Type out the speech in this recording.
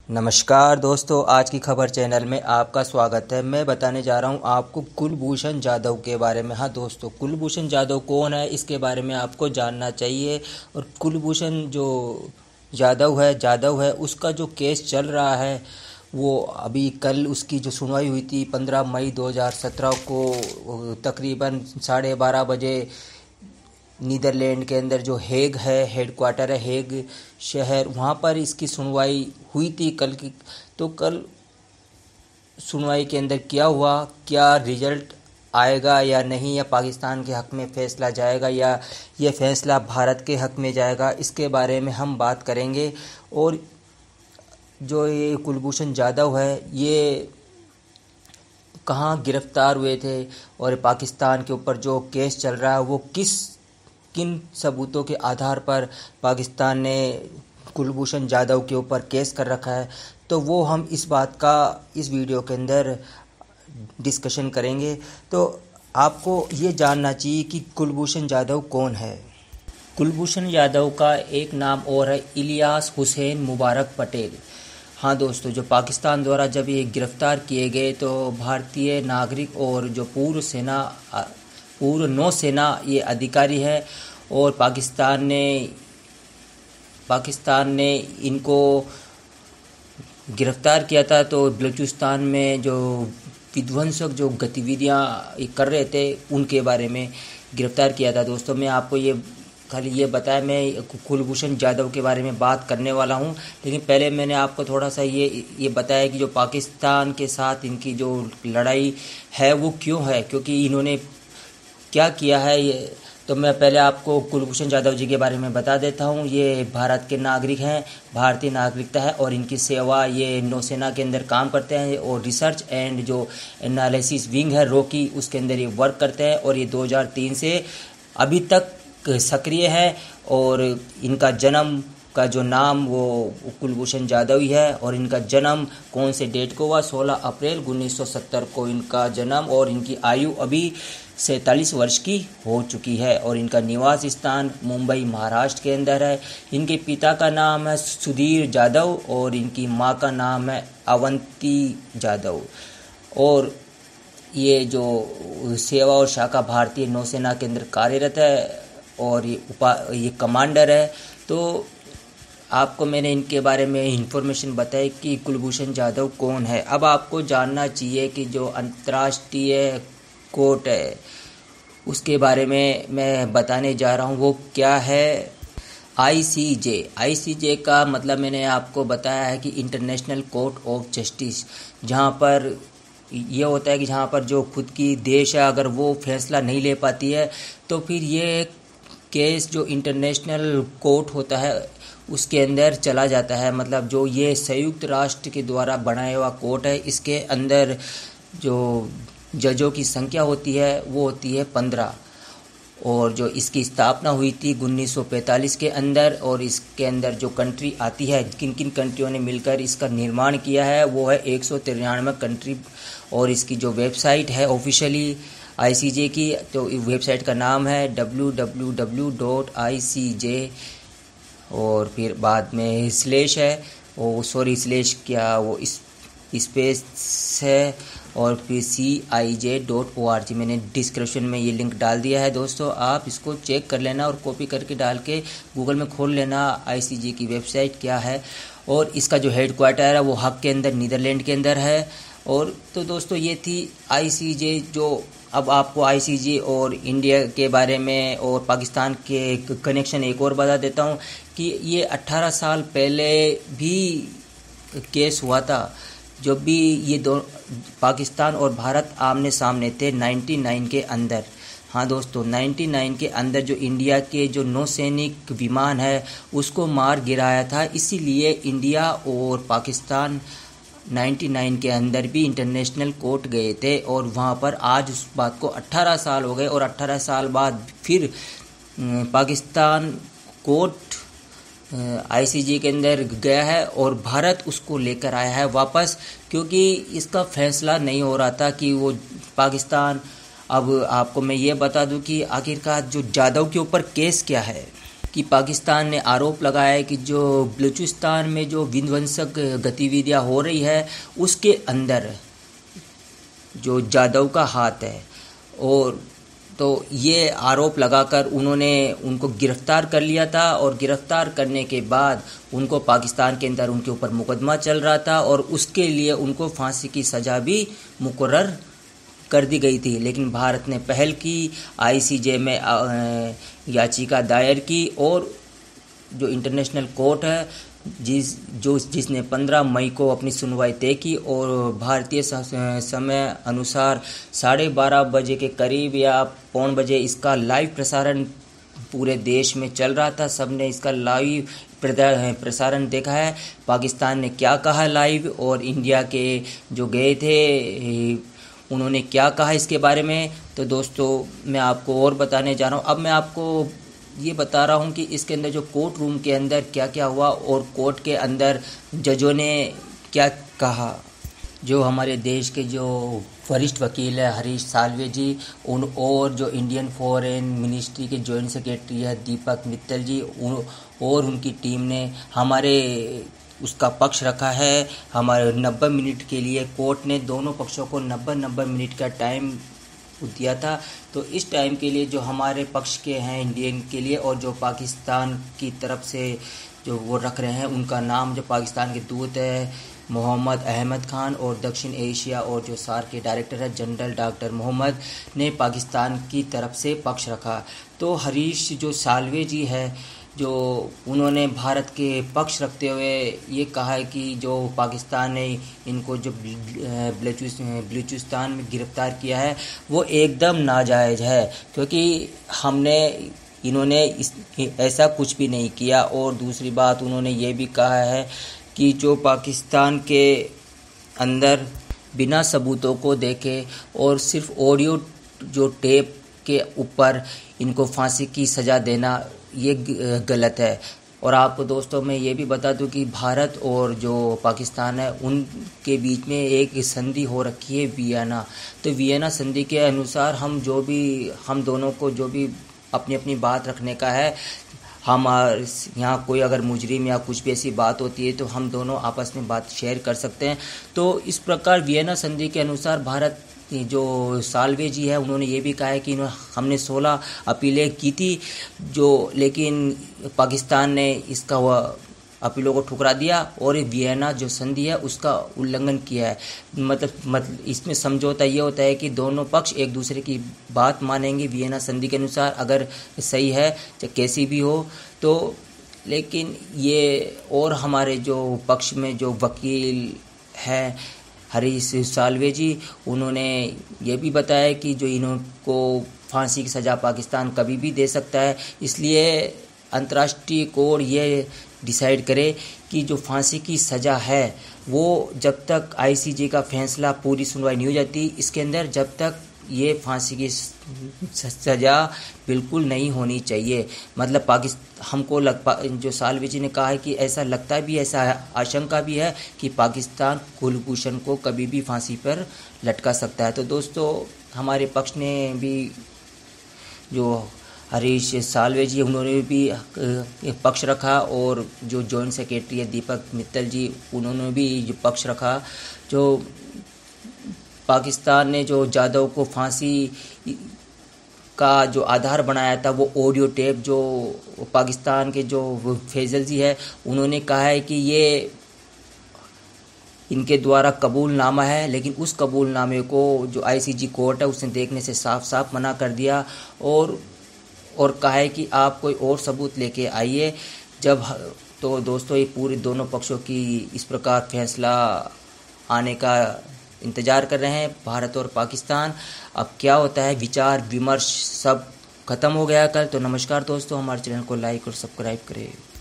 नमस्कार दोस्तों, आज की खबर चैनल में आपका स्वागत है। मैं बताने जा रहा हूं आपको कुलभूषण जाधव के बारे में। हाँ दोस्तों, कुलभूषण जाधव कौन है इसके बारे में आपको जानना चाहिए। और कुलभूषण जो जाधव है उसका जो केस चल रहा है वो अभी कल उसकी जो सुनवाई हुई थी 15 मई 2017 को तकरीबन 12:30 बजे नीदरलैंड के अंदर जो हेग है, हेडक्वार्टर है हेग शहर, वहाँ पर इसकी सुनवाई हुई थी कल की। तो कल सुनवाई के अंदर क्या हुआ, क्या रिजल्ट आएगा या नहीं, या पाकिस्तान के हक़ में फ़ैसला जाएगा या ये फ़ैसला भारत के हक़ में जाएगा, इसके बारे में हम बात करेंगे। और जो ये कुलभूषण जाधव है ये कहाँ गिरफ़्तार हुए थे और पाकिस्तान के ऊपर जो केस चल रहा है वो किन सबूतों के आधार पर पाकिस्तान ने कुलभूषण जाधव के ऊपर केस कर रखा है, तो वो हम इस बात का इस वीडियो के अंदर डिस्कशन करेंगे। तो आपको ये जानना चाहिए कि कुलभूषण जाधव कौन है। कुलभूषण यादव का एक नाम और है इलियास हुसैन मुबारक पटेल। हाँ दोस्तों, जो पाकिस्तान द्वारा जब ये गिरफ़्तार किए गए तो भारतीय नागरिक और जो पूर्व नौसेना ये अधिकारी है। और पाकिस्तान ने इनको गिरफ़्तार किया था तो बलूचिस्तान में जो विध्वंसक जो गतिविधियाँ कर रहे थे उनके बारे में गिरफ़्तार किया था। दोस्तों, मैं आपको खाली ये बताया, मैं कुलभूषण जाधव के बारे में बात करने वाला हूँ, लेकिन पहले मैंने आपको थोड़ा सा ये बताया कि जो पाकिस्तान के साथ इनकी जो लड़ाई है वो क्यों है, क्योंकि इन्होंने क्या किया है ये। तो मैं पहले आपको कुलभूषण जाधव जी के बारे में बता देता हूँ। ये भारत के नागरिक हैं, भारतीय नागरिकता है और इनकी सेवा ये नौसेना के अंदर काम करते हैं और रिसर्च एंड जो एनालिसिस विंग है रॉकी उसके अंदर ये वर्क करते हैं। और ये 2003 से अभी तक सक्रिय है। और इनका जन्म का जो नाम वो कुलभूषण जाधव ही है। और इनका जन्म कौन से डेट को हुआ, 16 अप्रैल 1970 को इनका जन्म। और इनकी आयु अभी 47 वर्ष की हो चुकी है। और इनका निवास स्थान मुंबई महाराष्ट्र के अंदर है। इनके पिता का नाम है सुधीर जाधव और इनकी माँ का नाम है अवंती जाधव। और ये जो सेवा और शाखा भारतीय नौसेना के अंदर कार्यरत है और ये कमांडर है। तो आपको मैंने इनके बारे में इंफॉर्मेशन बताई कि कुलभूषण जाधव कौन है। अब आपको जानना चाहिए कि जो अंतर्राष्ट्रीय कोर्ट है उसके बारे में मैं बताने जा रहा हूँ वो क्या है। आईसीजे का मतलब मैंने आपको बताया है कि इंटरनेशनल कोर्ट ऑफ जस्टिस, जहाँ पर ये होता है कि जहाँ पर जो खुद की देश है अगर वो फैसला नहीं ले पाती है तो फिर ये केस जो इंटरनेशनल कोर्ट होता है उसके अंदर चला जाता है। मतलब जो ये संयुक्त राष्ट्र के द्वारा बनाया हुआ कोर्ट है, इसके अंदर जो जजों की संख्या होती है वो होती है 15। और जो इसकी स्थापना हुई थी 1945 के अंदर। और इसके अंदर जो कंट्री आती है, किन किन कंट्रियों ने मिलकर इसका निर्माण किया है वो है 193 कंट्री। और इसकी जो वेबसाइट है ऑफिशियली आईसीजे की, तो वेबसाइट का नाम है www.icj और फिर बाद में स्लैश है, वो सॉरी स्लैश क्या वो स्पेस है और फिर cij.org। मैंने डिस्क्रिप्शन में ये लिंक डाल दिया है दोस्तों, आप इसको चेक कर लेना और कॉपी करके डाल के गूगल में खोल लेना आईसीजे की वेबसाइट क्या है। और इसका जो हेडक्वार्टर है वो हक के अंदर नीदरलैंड के अंदर है। और तो दोस्तों ये थी आईसीजे। जो अब आपको आईसीजे और इंडिया के बारे में और पाकिस्तान के कनेक्शन एक और बता देता हूँ कि ये 18 साल पहले भी केस हुआ था जब भी ये पाकिस्तान और भारत आमने सामने थे 99 के अंदर। हाँ दोस्तों, 99 के अंदर जो इंडिया के जो नौसैनिक विमान है उसको मार गिराया था। इसीलिए इंडिया और पाकिस्तान 99 के अंदर भी इंटरनेशनल कोर्ट गए थे। और वहाँ पर आज उस बात को 18 साल हो गए और 18 साल बाद फिर पाकिस्तान कोर्ट आईसीजे के अंदर गया है और भारत उसको लेकर आया है वापस, क्योंकि इसका फैसला नहीं हो रहा था कि वो पाकिस्तान। अब आपको मैं ये बता दूं कि आखिरकार जो जाधव के ऊपर केस क्या है। कि पाकिस्तान ने आरोप लगाया है कि जो बलूचिस्तान में जो विध्वंसक गतिविधियां हो रही है उसके अंदर जो जादव का हाथ है। और तो ये आरोप लगाकर उन्होंने उनको गिरफ्तार कर लिया था और गिरफ्तार करने के बाद उनको पाकिस्तान के अंदर उनके ऊपर मुकदमा चल रहा था और उसके लिए उनको फांसी की सज़ा भी मुकर्रर कर दी गई थी। लेकिन भारत ने पहल की, आईसीजे में याचिका दायर की और जो इंटरनेशनल कोर्ट है जिसने 15 मई को अपनी सुनवाई तय की और भारतीय समय अनुसार 12:30 बजे के करीब या पौन बजे इसका लाइव प्रसारण पूरे देश में चल रहा था। सबने इसका लाइव प्रसारण देखा है। पाकिस्तान ने क्या कहा लाइव और इंडिया के जो गए थे उन्होंने क्या कहा इसके बारे में। तो दोस्तों मैं आपको और बताने जा रहा हूँ। अब मैं आपको ये बता रहा हूँ कि इसके अंदर जो कोर्ट रूम के अंदर क्या क्या हुआ और कोर्ट के अंदर जजों ने क्या कहा। जो हमारे देश के जो वरिष्ठ वकील है हरीश साल्वे जी और जो इंडियन फॉरेन मिनिस्ट्री के जॉइंट सेक्रेटरी है दीपक मित्तल जी और उनकी टीम ने हमारे उसका पक्ष रखा है। हमारे 90 मिनट के लिए कोर्ट ने दोनों पक्षों को 90 मिनट का टाइम दिया था। तो इस टाइम के लिए जो हमारे पक्ष के हैं इंडियन के लिए और जो पाकिस्तान की तरफ से जो वो रख रहे हैं उनका नाम जो पाकिस्तान के दूत है मोहम्मद अहमद खान और दक्षिण एशिया और जो सार के डायरेक्टर है जनरल डॉक्टर मोहम्मद ने पाकिस्तान की तरफ से पक्ष रखा। तो हरीश जो साल्वे जी है जो उन्होंने भारत के पक्ष रखते हुए ये कहा है कि जो पाकिस्तान ने इनको जो बलूचिस्तान में गिरफ्तार किया है वो एकदम नाजायज़ है क्योंकि इन्होंने ऐसा कुछ भी नहीं किया। और दूसरी बात उन्होंने ये भी कहा है कि जो पाकिस्तान के अंदर बिना सबूतों को देखे और सिर्फ ऑडियो जो टेप के ऊपर इनको फांसी की सज़ा देना ये गलत है। और आपको दोस्तों मैं ये भी बता दूं कि भारत और जो पाकिस्तान है उनके बीच में एक संधि हो रखी है वियना। तो वियना संधि के अनुसार हम दोनों को जो भी अपनी अपनी बात रखने का है, हम यहाँ कोई अगर मुजरिम या कुछ भी ऐसी बात होती है तो हम दोनों आपस में बात शेयर कर सकते हैं। तो इस प्रकार वियना संधि के अनुसार भारत जो साल्वे जी है उन्होंने ये भी कहा है कि हमने 16 अपीलें की थी लेकिन पाकिस्तान ने इसका अपीलों को ठुकरा दिया और वियना जो संधि है उसका उल्लंघन किया है। मतलब इसमें समझौता ये होता है कि दोनों पक्ष एक दूसरे की बात मानेंगे वियना संधि के अनुसार अगर सही है चाहे कैसी भी हो तो। लेकिन ये और हमारे जो पक्ष में जो वकील हैं हरीश साल्वे जी उन्होंने ये भी बताया कि जो इनको फांसी की सज़ा पाकिस्तान कभी भी दे सकता है, इसलिए अंतर्राष्ट्रीय कोर्ट ये डिसाइड करे कि जो फांसी की सज़ा है वो जब तक आईसीजे का फैसला पूरी सुनवाई नहीं हो जाती इसके अंदर जब तक ये फांसी की सज़ा बिल्कुल नहीं होनी चाहिए। मतलब हमको जो साल्वे जी ने कहा है कि ऐसा लगता भी ऐसा आशंका भी है कि पाकिस्तान कुलभूषण को कभी भी फांसी पर लटका सकता है। तो दोस्तों हमारे पक्ष ने भी जो हरीश साल्वे जी उन्होंने भी पक्ष रखा और जो जॉइंट सेक्रेटरी है दीपक मित्तल जी उन्होंने भी जो पक्ष रखा। जो पाकिस्तान ने जो जादव को फांसी का जो आधार बनाया था वो ऑडियो टेप जो पाकिस्तान के जो फैजल जी है उन्होंने कहा है कि ये इनके द्वारा कबूलनामा है, लेकिन उस कबूलनामे को जो आईसीजे कोर्ट है उसने देखने से साफ साफ मना कर दिया और कहा है कि आप कोई और सबूत लेके आइए। तो दोस्तों ये पूरे दोनों पक्षों की इस प्रकार फैसला आने का इंतज़ार कर रहे हैं भारत और पाकिस्तान। अब क्या होता है विचार विमर्श सब खत्म हो गया कल। तो नमस्कार दोस्तों, हमारे चैनल को लाइक और सब्सक्राइब करें।